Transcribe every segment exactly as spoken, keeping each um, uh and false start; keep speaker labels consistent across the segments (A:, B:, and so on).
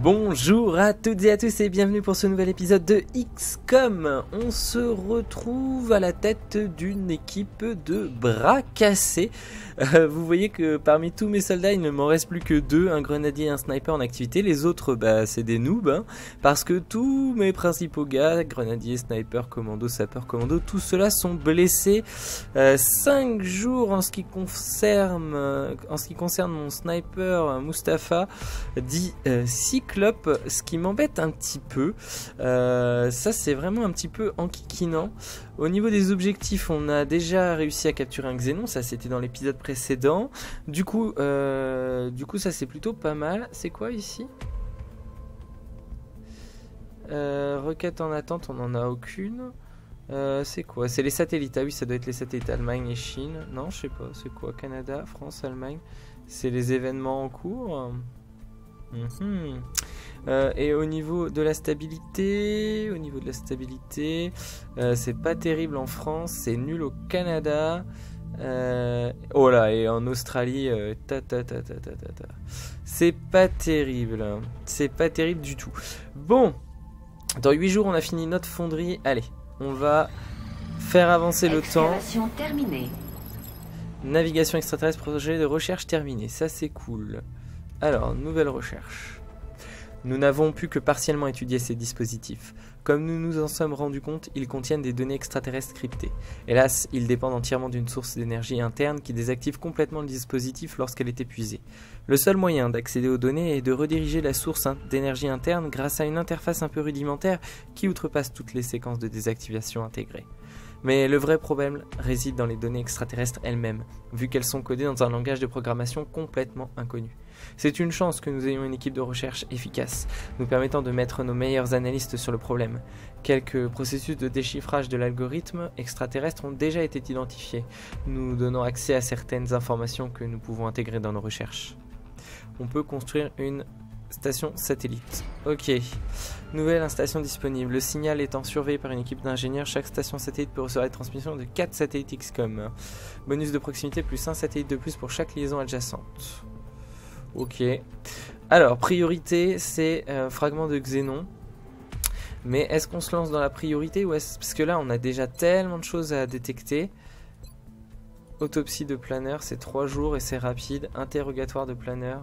A: Bonjour à toutes et à tous et bienvenue pour ce nouvel épisode de X COM. On se retrouve à la tête d'une équipe de bras cassés. Euh, vous voyez que parmi tous mes soldats, il ne m'en reste plus que deux, un grenadier et un sniper en activité. Les autres, bah, c'est des noobs, hein, parce que tous mes principaux gars, grenadier, sniper, commando, sapeur, commando, tous ceux-là sont blessés. Euh, cinq jours en ce qui concerne, euh, en ce qui concerne mon sniper Mustapha, dit euh, Cyclope, ce qui m'embête un petit peu. Euh, ça, c'est vraiment un petit peu enquiquinant. Au niveau des objectifs, on a déjà réussi à capturer un Xénon, ça c'était dans l'épisode précédent. Du coup, euh, du coup ça c'est plutôt pas mal. C'est quoi ici? euh, Requête en attente, on n'en a aucune. Euh, c'est quoi? C'est les satellites. Ah oui, ça doit être les satellites Allemagne et Chine. Non, je sais pas. C'est quoi? Canada, France, Allemagne. C'est les événements en cours. Mmh. Euh, et au niveau de la stabilité, au niveau de la stabilité, euh, c'est pas terrible en France, c'est nul au Canada. Euh, oh là, et en Australie, euh, ta, ta, ta, ta, ta, ta, ta. C'est pas terrible, hein. C'est pas terrible du tout. Bon, dans huit jours, on a fini notre fonderie. Allez, on va faire avancer le temps.
B: Terminée.
A: Navigation extraterrestre, projet de recherche terminé. Ça, c'est cool. Alors, nouvelle recherche. Nous n'avons pu que partiellement étudier ces dispositifs. Comme nous nous en sommes rendus compte, ils contiennent des données extraterrestres cryptées. Hélas, ils dépendent entièrement d'une source d'énergie interne qui désactive complètement le dispositif lorsqu'elle est épuisée. Le seul moyen d'accéder aux données est de rediriger la source d'énergie interne grâce à une interface un peu rudimentaire qui outrepasse toutes les séquences de désactivation intégrées. Mais le vrai problème réside dans les données extraterrestres elles-mêmes, vu qu'elles sont codées dans un langage de programmation complètement inconnu. C'est une chance que nous ayons une équipe de recherche efficace, nous permettant de mettre nos meilleurs analystes sur le problème. Quelques processus de déchiffrage de l'algorithme extraterrestre ont déjà été identifiés, nous donnant accès à certaines informations que nous pouvons intégrer dans nos recherches. On peut construire une station satellite. Ok. Nouvelle installation disponible. Le signal étant surveillé par une équipe d'ingénieurs, chaque station satellite peut recevoir la transmission de quatre satellites X COM. Bonus de proximité plus un satellite de plus pour chaque liaison adjacente. Ok. Alors, priorité, c'est euh, fragment de Xénon. Mais est-ce qu'on se lance dans la priorité ou est-ce... Parce que là, on a déjà tellement de choses à détecter. Autopsie de planeur, c'est trois jours et c'est rapide. Interrogatoire de planeur.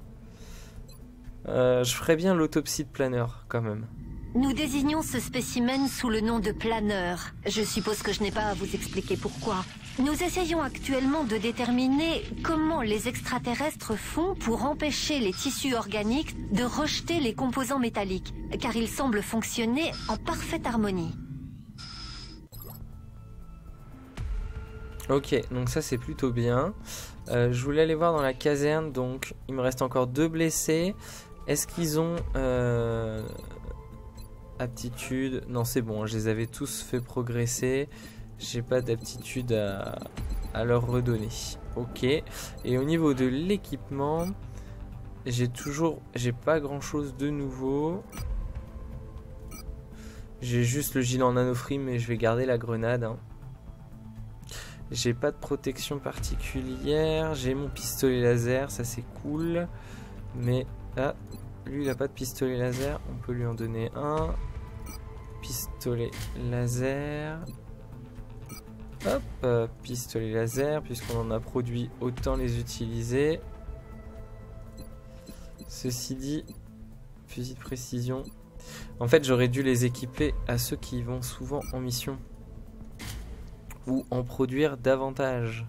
A: Euh, je ferais bien l'autopsie de planeur quand même.
B: Nous désignons ce spécimen sous le nom de planeur. Je suppose que je n'ai pas à vous expliquer pourquoi. Nous essayons actuellement de déterminer comment les extraterrestres font pour empêcher les tissus organiques de rejeter les composants métalliques, car ils semblent fonctionner en parfaite harmonie.
A: Ok, donc ça c'est plutôt bien. Euh, je voulais aller voir dans la caserne, donc il me reste encore deux blessés. Est-ce qu'ils ont euh, aptitude? Non, c'est bon, je les avais tous fait progresser. J'ai pas d'aptitude à, à leur redonner. Ok. Et au niveau de l'équipement, j'ai toujours, j'ai pas grand chose de nouveau. J'ai juste le gilet en nanofrime, mais je vais garder la grenade. Hein. J'ai pas de protection particulière. J'ai mon pistolet laser, ça c'est cool. Mais ah, lui il a pas de pistolet laser. On peut lui en donner un. Pistolet laser. Hop, euh, pistolet laser. Puisqu'on en a produit, autant les utiliser. Ceci dit, fusil de précision. En fait, j'aurais dû les équiper à ceux qui vont souvent en mission. Ou en produire davantage.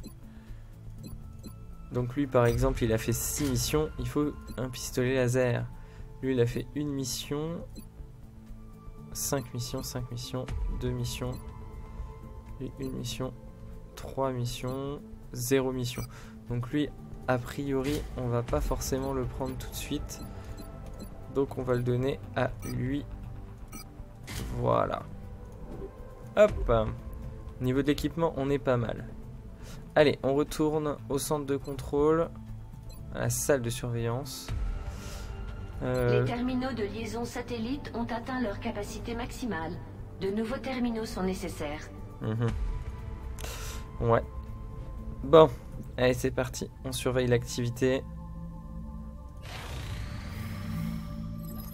A: Donc lui par exemple il a fait six missions, il faut un pistolet laser. Lui il a fait une mission, cinq missions, cinq missions, deux missions, lui une mission, trois missions, zéro mission. Donc lui a priori on va pas forcément le prendre tout de suite. Donc on va le donner à lui. Voilà. Hop. Au niveau de l'équipement, on est pas mal. Allez, on retourne au centre de contrôle, à la salle de surveillance. Euh...
B: Les terminaux de liaison satellite ont atteint leur capacité maximale. De nouveaux terminaux sont nécessaires.
A: Mmh. Ouais. Bon, allez, c'est parti. On surveille l'activité.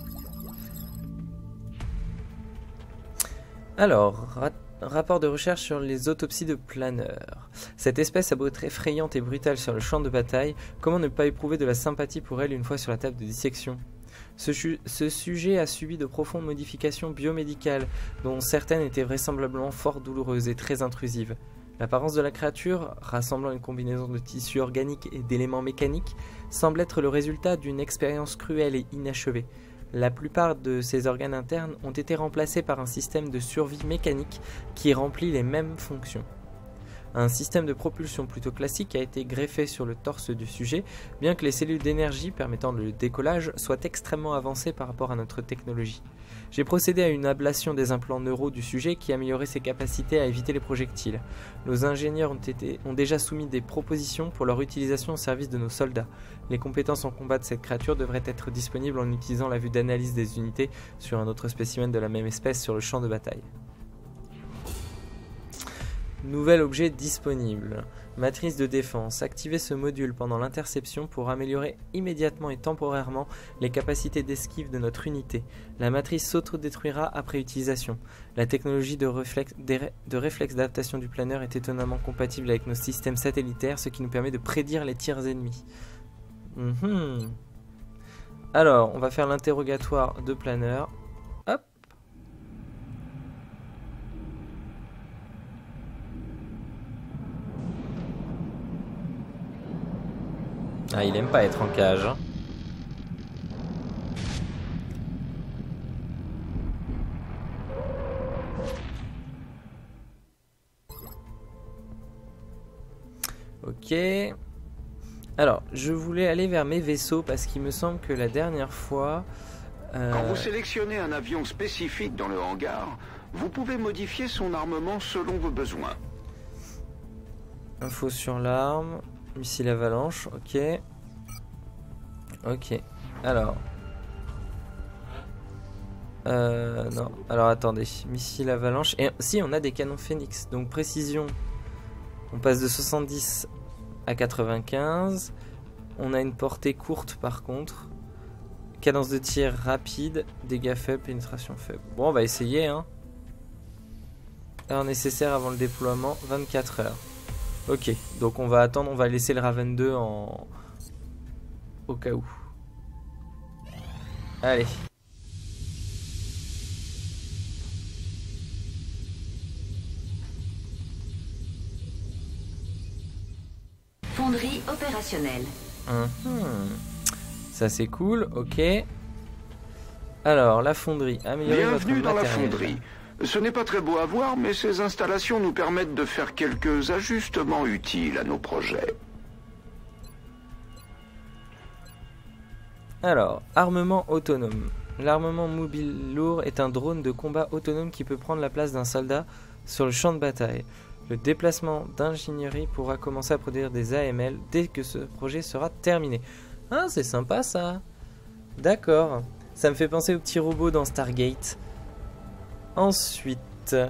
A: Alors, ra rapport de recherche sur les autopsies de planeurs. Cette espèce a beau être effrayante et brutale sur le champ de bataille, comment ne pas éprouver de la sympathie pour elle une fois sur la table de dissection? Ce, ce sujet a subi de profondes modifications biomédicales, dont certaines étaient vraisemblablement fort douloureuses et très intrusives. L'apparence de la créature, rassemblant une combinaison de tissus organiques et d'éléments mécaniques, semble être le résultat d'une expérience cruelle et inachevée. La plupart de ces organes internes ont été remplacés par un système de survie mécanique qui remplit les mêmes fonctions. Un système de propulsion plutôt classique a été greffé sur le torse du sujet, bien que les cellules d'énergie permettant le décollage soient extrêmement avancées par rapport à notre technologie. J'ai procédé à une ablation des implants neuraux du sujet qui améliorait ses capacités à éviter les projectiles. Nos ingénieurs ont, été, ont déjà soumis des propositions pour leur utilisation au service de nos soldats. Les compétences en combat de cette créature devraient être disponibles en utilisant la vue d'analyse des unités sur un autre spécimen de la même espèce sur le champ de bataille. Nouvel objet disponible. Matrice de défense. Activez ce module pendant l'interception pour améliorer immédiatement et temporairement les capacités d'esquive de notre unité. La matrice s'auto-détruira après utilisation. La technologie de réflexe, de réflexe d'adaptation du planeur est étonnamment compatible avec nos systèmes satellitaires, ce qui nous permet de prédire les tirs ennemis. Mmh. Alors, on va faire l'interrogatoire de planeur. Hop. Ah, il aime pas être en cage. Hein. Ok. Alors, je voulais aller vers mes vaisseaux parce qu'il me semble que la dernière fois... Euh...
C: Quand vous sélectionnez un avion spécifique dans le hangar, vous pouvez modifier son armement selon vos besoins.
A: Info sur l'arme... Missile avalanche, ok. Ok, alors. Euh, non, alors attendez. Missile avalanche. Et si, on a des canons Phoenix. Donc précision, on passe de soixante-dix à quatre-vingt-quinze. On a une portée courte par contre. Cadence de tir rapide. Dégâts faibles, pénétration faible. Bon, on va essayer, hein. Heure nécessaire avant le déploiement, vingt-quatre heures. Ok, donc on va attendre, on va laisser le Raven deux en... au cas où. Allez.
D: Fonderie opérationnelle.
A: Mmh. Ça c'est cool, ok. Alors, la fonderie, améliorer votre
C: Bienvenue dans
A: matériel.
C: la fonderie. Ce n'est pas très beau à voir, mais ces installations nous permettent de faire quelques ajustements utiles à nos projets.
A: Alors, armement autonome. L'armement mobile lourd est un drone de combat autonome qui peut prendre la place d'un soldat sur le champ de bataille. Le déplacement d'ingénierie pourra commencer à produire des A M L dès que ce projet sera terminé. Ah, c'est sympa ça. D'accord. Ça me fait penser aux petits robots dans Stargate. Ensuite,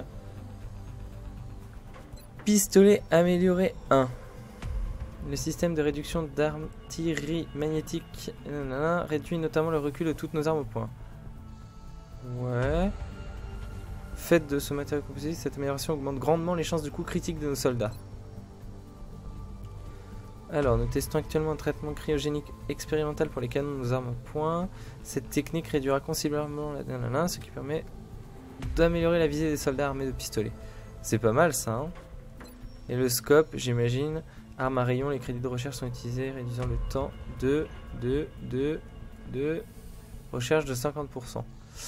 A: pistolet amélioré un. Le système de réduction d'artillerie magnétique nanana, réduit notamment le recul de toutes nos armes au point. Ouais. Fait de ce matériau composé, cette amélioration augmente grandement les chances de coup critique de nos soldats. Alors, nous testons actuellement un traitement cryogénique expérimental pour les canons de nos armes au point. Cette technique réduira considérablement la nanana, ce qui permet d'améliorer la visée des soldats armés de pistolets. C'est pas mal ça, hein. Et le scope, j'imagine. Armes à rayon, les crédits de recherche sont utilisés, réduisant le temps de, de, de, de recherche de cinquante pour cent.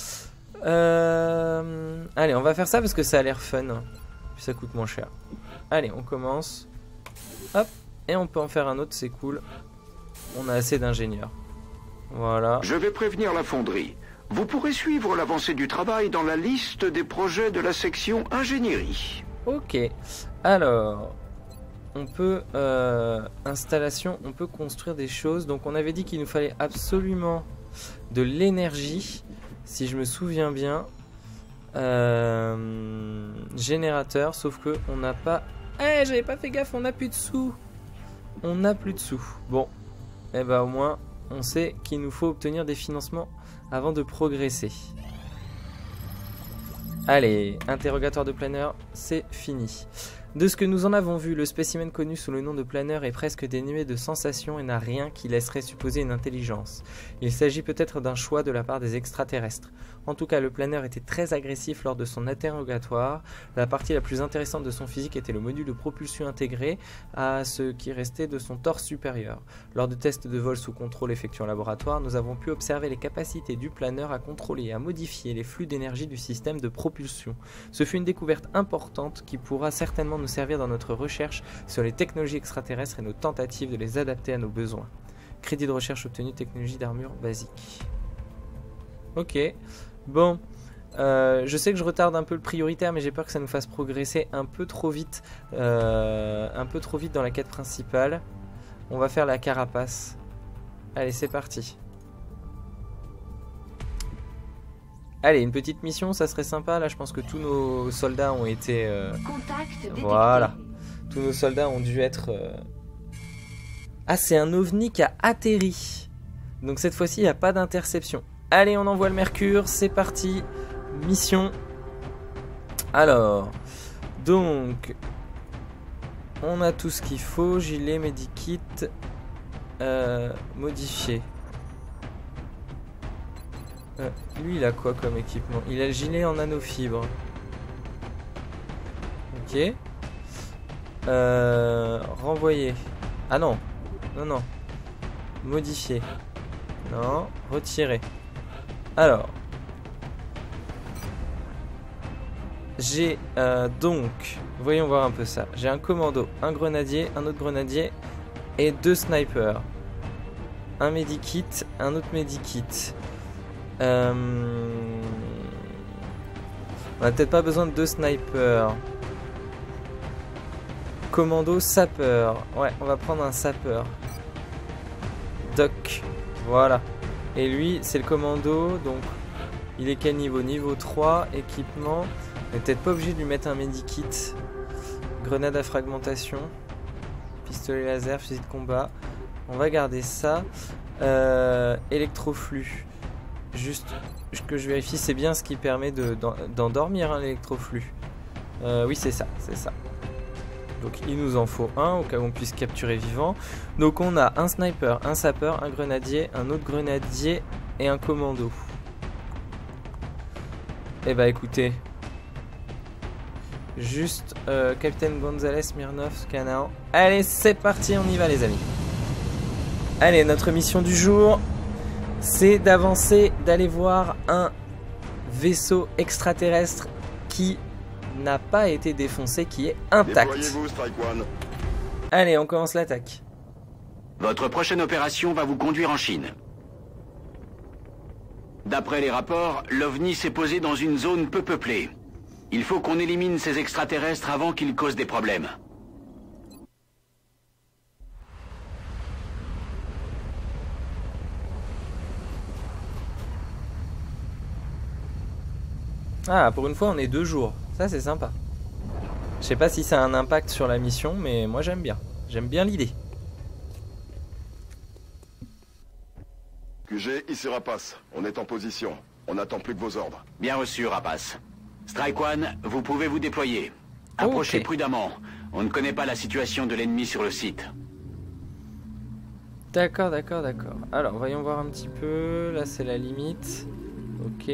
A: Euh... Allez, on va faire ça parce que ça a l'air fun. Puis ça coûte moins cher. Allez, on commence. Hop. Et on peut en faire un autre, c'est cool. On a assez d'ingénieurs. Voilà.
C: Je vais prévenir la fonderie. Vous pourrez suivre l'avancée du travail dans la liste des projets de la section ingénierie.
A: Ok. Alors, on peut... Euh, installation, on peut construire des choses. Donc on avait dit qu'il nous fallait absolument de l'énergie. Si je me souviens bien. Euh, générateur, sauf que on n'a pas... Eh, j'avais pas fait gaffe, on n'a plus de sous. On n'a plus de sous. Bon. Eh ben au moins, on sait qu'il nous faut obtenir des financements avant de progresser. Allez, interrogatoire de planeur, c'est fini. De ce que nous en avons vu, le spécimen connu sous le nom de planeur est presque dénué de sensations et n'a rien qui laisserait supposer une intelligence. Il s'agit peut-être d'un choix de la part des extraterrestres. En tout cas, le planeur était très agressif lors de son interrogatoire. La partie la plus intéressante de son physique était le module de propulsion intégré à ce qui restait de son torse supérieur. Lors de tests de vol sous contrôle effectués en laboratoire, nous avons pu observer les capacités du planeur à contrôler et à modifier les flux d'énergie du système de propulsion. Ce fut une découverte importante qui pourra certainement nous servir dans notre recherche sur les technologies extraterrestres et nos tentatives de les adapter à nos besoins. Crédit de recherche obtenu, technologie d'armure basique. Ok, bon, euh, je sais que je retarde un peu le prioritaire, mais j'ai peur que ça nous fasse progresser un peu trop vite, euh, un peu trop vite dans la quête principale. On va faire la carapace. Allez, c'est parti. Allez, une petite mission, ça serait sympa. Là, je pense que tous nos soldats ont été... Euh... Voilà. Tous nos soldats ont dû être... Euh... Ah, c'est un ovni qui a atterri. Donc cette fois-ci, il n'y a pas d'interception. Allez, on envoie le Mercure. C'est parti. Mission. Alors. Donc. On a tout ce qu'il faut. Gilet, medikit. Euh, modifié. Euh, lui il a quoi comme équipement? Il a le gilet en nanofibre. Ok. Euh, renvoyer. Ah non. Non, non. Modifier. Non. Retirer. Alors. J'ai euh, donc. Voyons voir un peu ça. J'ai un commando, un grenadier, un autre grenadier et deux snipers. Un medikit, un autre medikit. Euh... On a peut-être pas besoin de deux snipers. Commando, sapeur. Ouais, on va prendre un sapeur. Doc. Voilà. Et lui, c'est le commando. Donc, il est quel niveau? Niveau trois. Équipement. On n'est peut-être pas obligé de lui mettre un medikit. Grenade à fragmentation. Pistolet laser, fusil de combat. On va garder ça. Euh, électroflux. Juste que je vérifie, c'est bien ce qui permet de, d'endormir hein, l'électroflux. Euh, oui, c'est ça, c'est ça. Donc il nous en faut un au cas où on puisse capturer vivant. Donc on a un sniper, un sapeur, un grenadier, un autre grenadier et un commando. Eh bah écoutez, juste euh, Capitaine Gonzalez, Smirnov, Canaan. Allez, c'est parti, on y va les amis. Allez, notre mission du jour, c'est d'avancer, d'aller voir un vaisseau extraterrestre qui n'a pas été défoncé, qui est intact. Allez, on commence l'attaque.
C: Votre prochaine opération va vous conduire en Chine. D'après les rapports, l'OVNI s'est posé dans une zone peu peuplée. Il faut qu'on élimine ces extraterrestres avant qu'ils causent des problèmes.
A: Ah, pour une fois, on est deux jours. Ça, c'est sympa. Je sais pas si ça a un impact sur la mission, mais moi, j'aime bien. J'aime bien l'idée.
E: Q G, ici Rapace. On est en position. On n'attend plus que vos ordres.
C: Bien reçu, Rapace. Strike One, vous pouvez vous déployer. Approchez
A: okay.
C: prudemment. On ne connaît pas la situation de l'ennemi sur le site.
A: D'accord, d'accord, d'accord. Alors, voyons voir un petit peu. Là, c'est la limite. Ok.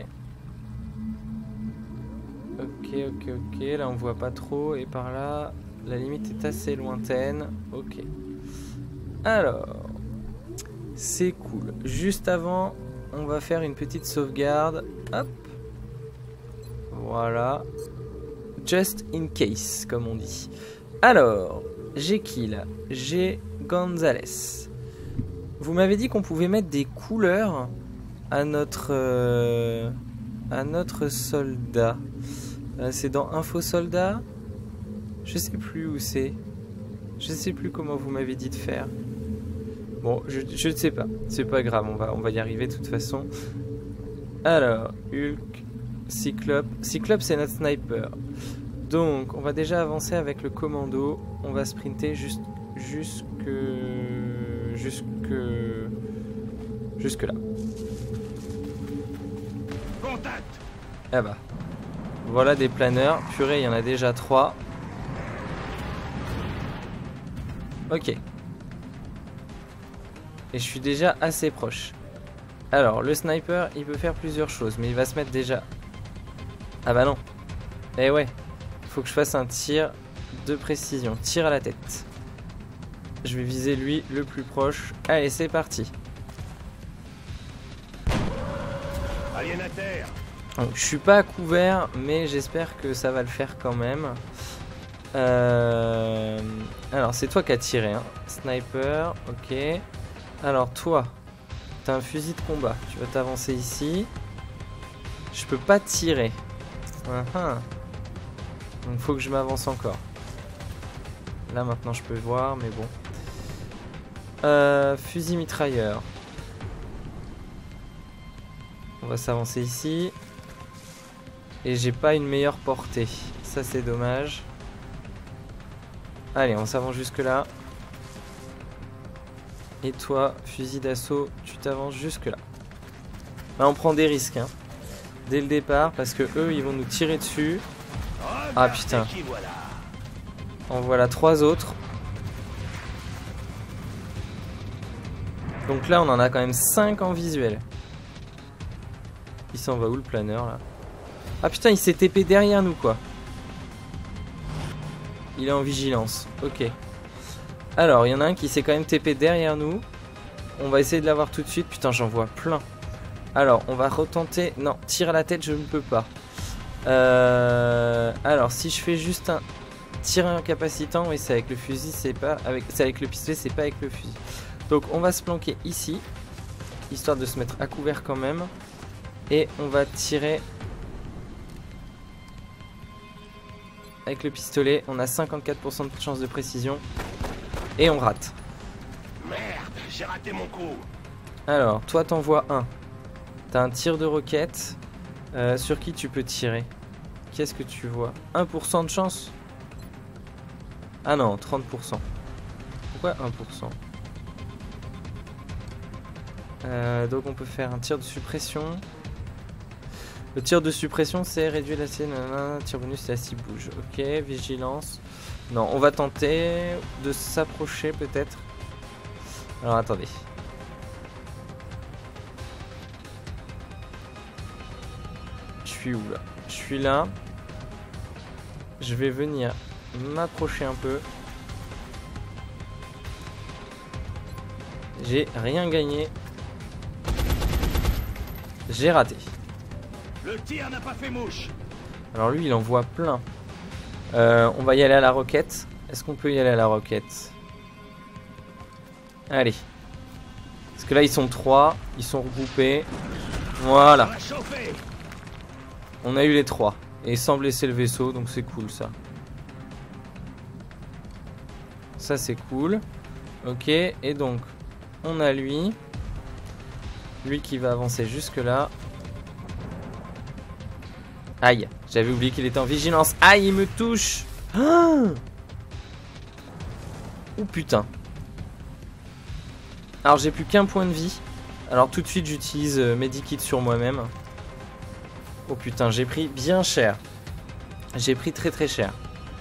A: Ok, ok, ok. Là, on voit pas trop. Et par là, la limite est assez lointaine. Ok. Alors, c'est cool. Juste avant, on va faire une petite sauvegarde. Hop. Voilà. Just in case, comme on dit. Alors, j'ai qui là? J'ai Gonzalez. Vous m'avez dit qu'on pouvait mettre des couleurs à notre euh, à notre soldat. Euh, c'est dans Info Soldat. Je sais plus où c'est. Je sais plus comment vous m'avez dit de faire. Bon, je, je ne sais pas. C'est pas grave, on va, on va y arriver de toute façon. Alors, Hulk, Cyclope. Cyclope, c'est notre sniper. Donc, on va déjà avancer avec le commando. On va sprinter juste, jusque... Jusque... Jusque là.
C: Contact.
A: Ah bah. Voilà des planeurs. Purée, il y en a déjà trois. Ok. Et je suis déjà assez proche. Alors, le sniper, il peut faire plusieurs choses, mais il va se mettre déjà... Ah bah non. Eh ouais. Il faut que je fasse un tir de précision. Tir à la tête. Je vais viser lui le plus proche. Allez, c'est parti. Donc, je suis pas à couvert, mais j'espère que ça va le faire quand même. Euh... Alors, c'est toi qui as tiré, hein. Sniper, ok. Alors, toi, t'as un fusil de combat. Tu vas t'avancer ici. Je peux pas tirer. Uh-huh. Donc, faut que je m'avance encore. Là, maintenant, je peux voir, mais bon. Euh, fusil mitrailleur. On va s'avancer ici. Et j'ai pas une meilleure portée. Ça, c'est dommage. Allez, on s'avance jusque là. Et toi, fusil d'assaut, tu t'avances jusque là. Là, on prend des risques, hein. Dès le départ, parce que eux, ils vont nous tirer dessus. Ah putain. En voilà trois autres. Donc là, on en a quand même cinq en visuel. Il s'en va où le planeur là? Ah putain, il s'est T P derrière nous quoi. Il est en vigilance. Ok. Alors, il y en a un qui s'est quand même T P derrière nous. On va essayer de l'avoir tout de suite. Putain, j'en vois plein. Alors, on va retenter. Non, tir à la tête, je ne peux pas. Euh... Alors, si je fais juste un tir incapacitant, oui, c'est avec le fusil, c'est pas avec. C'est avec le pistolet, c'est pas avec le fusil. Donc, on va se planquer ici, histoire de se mettre à couvert quand même. Et on va tirer avec le pistolet. On a cinquante-quatre pour cent de chance de précision. Et on rate.
F: Merde, j'ai raté mon coup.
A: Alors, toi t'envoies un. T'as un tir de roquette. Euh, sur qui tu peux tirer? Qu'est-ce que tu vois? un pour cent de chance? Ah non, trente pour cent. Pourquoi un pour cent? euh, Donc on peut faire un tir de suppression. Le tir de suppression, c'est réduire la sienne. Tir bonus, c'est la cible bouge. Ok, vigilance. Non, on va tenter de s'approcher peut-être. Alors attendez. Je suis où là? Je suis là. Je vais venir m'approcher un peu. J'ai rien gagné. J'ai raté.
F: Le tir n'a pas fait mouche.
A: Alors lui, il en voit plein. Euh, on va y aller à la roquette. Est-ce qu'on peut y aller à la roquette? Allez. Parce que là, ils sont trois. Ils sont regroupés. Voilà. On a eu les trois. Et sans blesser le vaisseau, donc c'est cool ça. Ça, c'est cool. Ok, et donc, on a lui. Lui qui va avancer jusque là. Aïe, j'avais oublié qu'il était en vigilance. Aïe, il me touche. Ah oh putain. Alors j'ai plus qu'un point de vie. Alors tout de suite j'utilise euh, Medikit sur moi-même. Oh putain, j'ai pris bien cher. J'ai pris très très cher.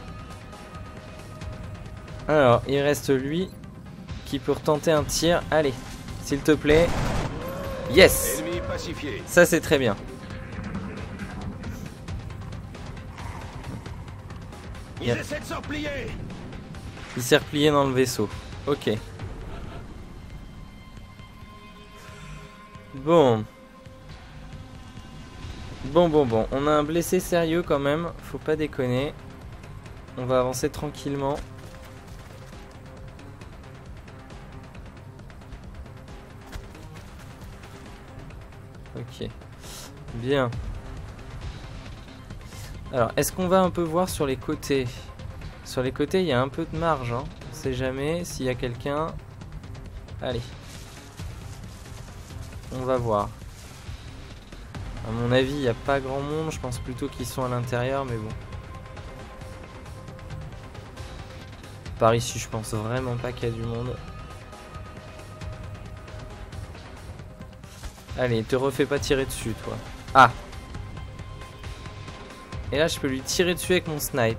A: Alors il reste lui qui peut retenter un tir. Allez, s'il te plaît. Yes. Ça c'est très bien.
F: Ils essaient de se replier.
A: Il s'est replié dans le vaisseau. Ok. Bon. Bon, bon, bon. On a un blessé sérieux quand même. Faut pas déconner. On va avancer tranquillement. Ok. Bien. Alors, est-ce qu'on va un peu voir sur les côtés? Sur les côtés, il y a un peu de marge. Hein. On sait jamais s'il y a quelqu'un. Allez. On va voir. À mon avis, il n'y a pas grand monde. Je pense plutôt qu'ils sont à l'intérieur, mais bon. Par ici, je pense vraiment pas qu'il y a du monde. Allez, te refais pas tirer dessus, toi. Ah! Et là, je peux lui tirer dessus avec mon snipe.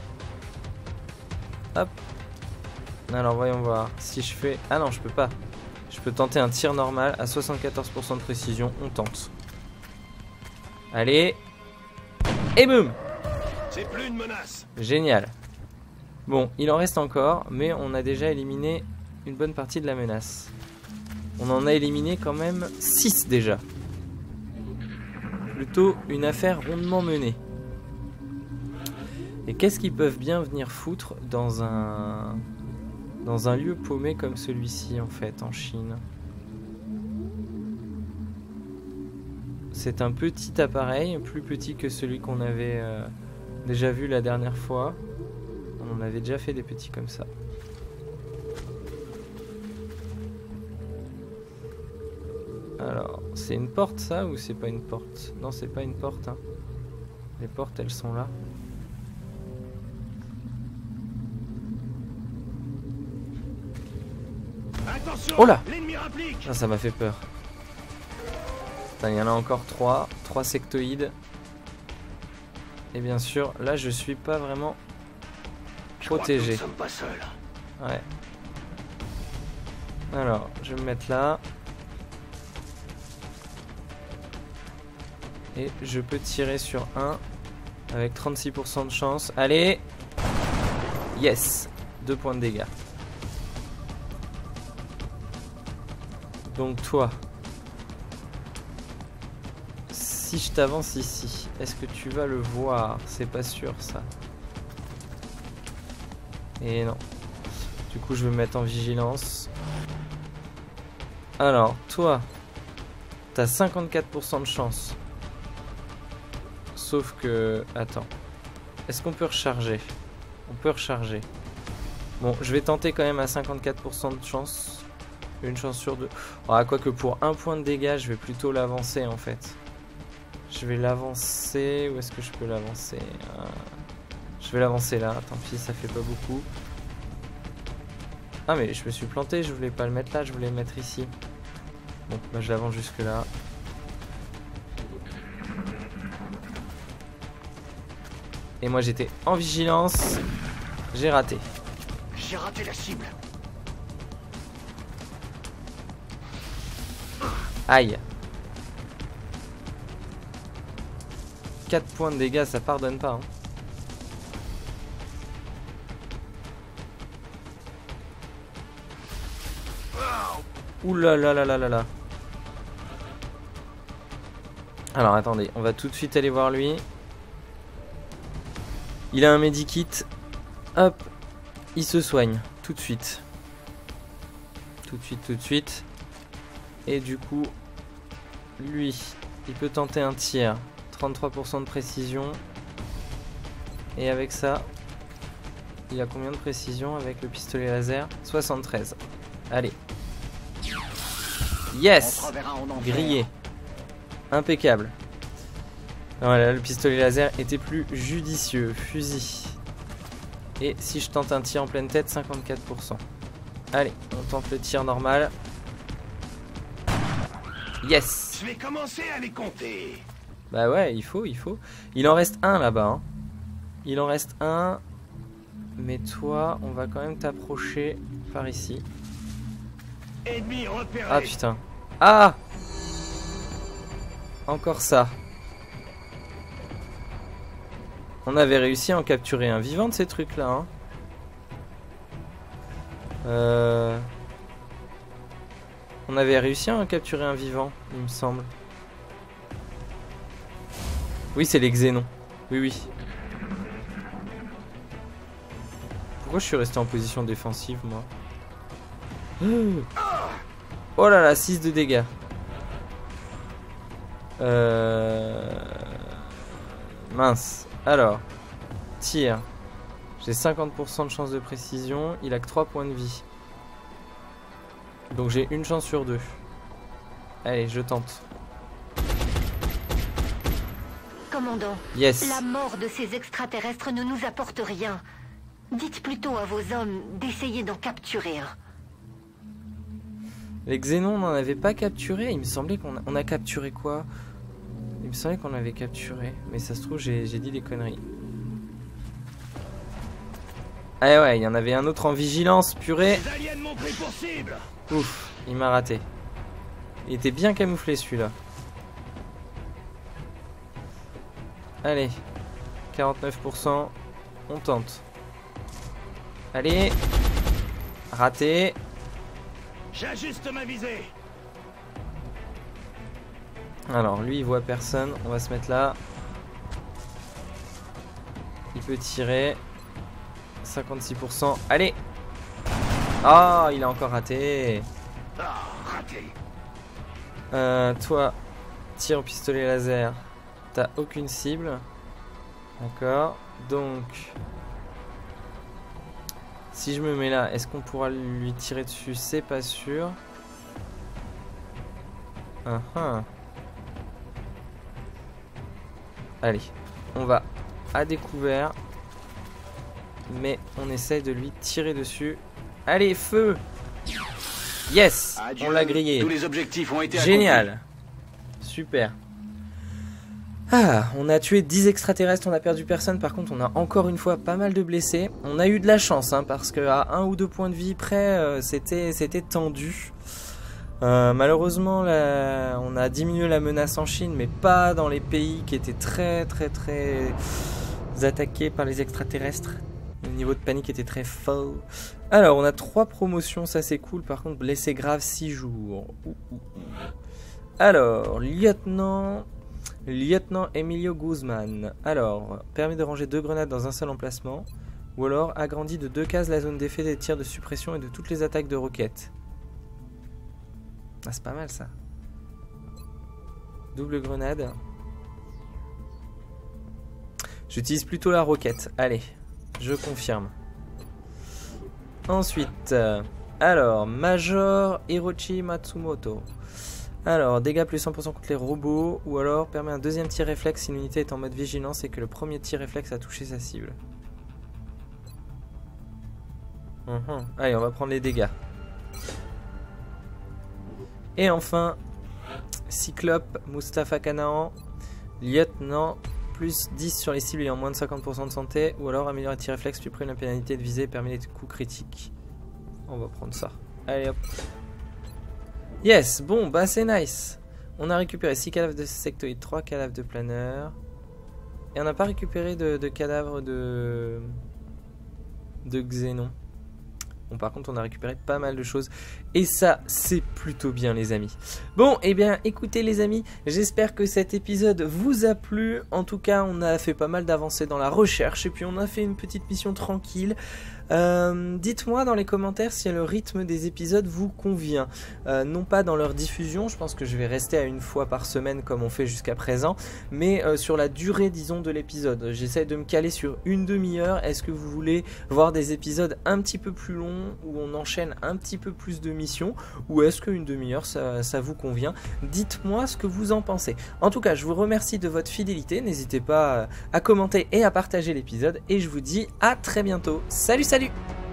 A: Hop. Alors, voyons voir. Si je fais... Ah non, je peux pas. Je peux tenter un tir normal à soixante-quatorze pour cent de précision. On tente. Allez. Et boum.
F: C'est plus une menace.
A: Génial. Bon, il en reste encore, mais on a déjà éliminé une bonne partie de la menace. On en a éliminé quand même six déjà. Plutôt une affaire rondement menée. Et qu'est-ce qu'ils peuvent bien venir foutre dans un... dans un lieu paumé comme celui-ci, en fait, en Chine? C'est un petit appareil, plus petit que celui qu'on avait euh, déjà vu la dernière fois. On avait déjà fait des petits comme ça. Alors, c'est une porte ça ou c'est pas une porte? Non, c'est pas une porte. Hein. Les portes, elles sont là.
F: Attention,
A: oh là!
F: l'ennemi rapplique.
A: Ah, ça m'a fait peur. Putain, il y en a encore trois. Trois sectoïdes. Et bien sûr, là, je suis pas vraiment protégé.
C: Nous sommes pas seuls.
A: Ouais. Alors, je vais me mettre là. Et je peux tirer sur un avec trente-six pour cent de chance. Allez! Yes! Deux points de dégâts. Donc toi, si je t'avance ici, est-ce que tu vas le voir? C'est pas sûr ça. Et non. Du coup, je vais me mettre en vigilance. Alors, toi, t'as cinquante-quatre pour cent de chance. Sauf que... Attends. Est-ce qu'on peut recharger? On peut recharger. Bon, je vais tenter quand même à cinquante-quatre pour cent de chance. Une chance sur deux. Ah, quoique pour un point de dégâts, je vais plutôt l'avancer en fait. Je vais l'avancer. Où est-ce que je peux l'avancer? ah. Je vais l'avancer là. Tant pis, ça fait pas beaucoup. Ah, mais je me suis planté. Je voulais pas le mettre là. Je voulais le mettre ici. Bon, bah, je l'avance jusque là. Et moi, j'étais en vigilance. J'ai raté.
F: J'ai raté la cible.
A: Aïe. quatre points de dégâts, ça pardonne pas. Hein. Ouh là là là là là là. Alors attendez, on va tout de suite aller voir lui. Il a un medikit. Hop. Il se soigne tout de suite. Tout de suite, tout de suite. Et du coup, lui, il peut tenter un tir. trente-trois pour cent de précision. Et avec ça, il a combien de précision avec le pistolet laser? soixante-treize. Allez. Yes! Grillé. Impeccable. Voilà, le pistolet laser était plus judicieux. Fusil. Et si je tente un tir en pleine tête, cinquante-quatre pour cent. Allez, on tente le tir normal. Yes!
F: Je vais commencer à les compter.
A: Bah ouais, il faut, il faut. Il en reste un là-bas. Hein. Il en reste un. Mais toi, on va quand même t'approcher par ici.
F: Ennemi repéré.
A: Ah putain. Ah! Encore ça. On avait réussi à en capturer un vivant de ces trucs-là. Hein. Euh... On avait réussi à en capturer un vivant, il me semble. Oui, c'est les xénons. Oui, oui. Pourquoi je suis resté en position défensive, moi? Oh là là, six de dégâts. Euh... Mince. Alors, tir. J'ai cinquante pour cent de chance de précision. Il a que trois points de vie. Donc j'ai une chance sur deux. Allez, je tente.
B: Commandant,
A: yes.
B: La mort de ces extraterrestres ne nous apporte rien. Dites plutôt à vos hommes d'essayer d'en capturer un.
A: Les xénons, on n'en avait pas capturé. Il me semblait qu'on a, on a capturé quoi? Il me semblait qu'on l'avait capturé, mais ça se trouve j'ai dit des conneries. Ah ouais, il y en avait un autre en vigilance, purée.
F: Les aliens m'ont pris pour cible.
A: Ouf, il m'a raté. Il était bien camouflé celui-là. Allez, quarante-neuf pour cent, on tente. Allez, raté.
F: J'ajuste ma visée.
A: Alors lui il voit personne, on va se mettre là. Il peut tirer. cinquante-six pour cent, allez. Ah, il a encore raté.
F: Ah, raté.
A: Euh, toi, tire au pistolet laser. T'as aucune cible. D'accord. Donc, si je me mets là, est-ce qu'on pourra lui tirer dessus? C'est pas sûr. Uh -huh. Allez, on va à découvert. Mais on essaie de lui tirer dessus. Allez, feu! Yes!
C: Adieu.
A: On l'a grillé.
C: Tous les objectifs ont été
A: Génial!
C: accomplis.
A: Super. Ah, on a tué dix extraterrestres, on a perdu personne. Par contre, on a encore une fois pas mal de blessés. On a eu de la chance, hein, parce qu'à un ou deux points de vie près, euh, c'était c'était tendu. Euh, malheureusement, la... on a diminué la menace en Chine, mais pas dans les pays qui étaient très très très attaqués par les extraterrestres. Le niveau de panique était très fort. Alors, on a trois promotions, ça c'est cool. Par contre, blessé grave six jours. Ouh, ouh, ouh. Alors, lieutenant... Lieutenant Emilio Guzman. Alors, permet de ranger deux grenades dans un seul emplacement. Ou alors, agrandit de deux cases la zone d'effet des tirs de suppression et de toutes les attaques de roquettes. Ah, c'est pas mal ça. Double grenade. J'utilise plutôt la roquette. Allez, je confirme. Ensuite, euh, alors, Major Hiroshi Matsumoto. Alors, dégâts plus cent pour cent contre les robots, ou alors permet un deuxième tir réflexe si l'unité est en mode vigilance et que le premier tir réflexe a touché sa cible. Uhum. Allez, on va prendre les dégâts. Et enfin, Cyclope Mustafa Kanaan, lieutenant, plus dix sur les cibles ayant moins de cinquante pour cent de santé, ou alors améliorer tir réflexe, plus près la pénalité de visée, permet les coups critiques. On va prendre ça. Allez hop. Yes, bon, bah c'est nice. On a récupéré six cadavres de sectoïdes, trois cadavres de planeurs. Et on n'a pas récupéré de, de cadavres de... de xénon. Bon, par contre, on a récupéré pas mal de choses. Et ça, c'est plutôt bien, les amis. Bon, eh bien, écoutez, les amis, j'espère que cet épisode vous a plu. En tout cas, on a fait pas mal d'avancées dans la recherche. Et puis, on a fait une petite mission tranquille. Euh, dites-moi dans les commentaires si le rythme des épisodes vous convient, euh, non pas dans leur diffusion, je pense que je vais rester à une fois par semaine comme on fait jusqu'à présent, mais euh, sur la durée disons de l'épisode. J'essaie de me caler sur une demi-heure. Est-ce que vous voulez voir des épisodes un petit peu plus longs où on enchaîne un petit peu plus de missions, ou est-ce qu'une demi-heure ça, ça vous convient? Dites-moi ce que vous en pensez. En tout cas, je vous remercie de votre fidélité, n'hésitez pas à commenter et à partager l'épisode, et je vous dis à très bientôt. Salut salut. Salut!